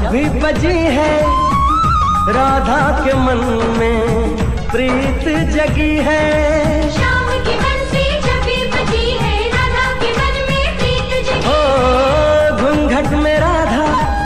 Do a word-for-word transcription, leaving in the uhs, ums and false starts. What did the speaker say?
भी बजी है, राधा के मन में प्रीत जगी है।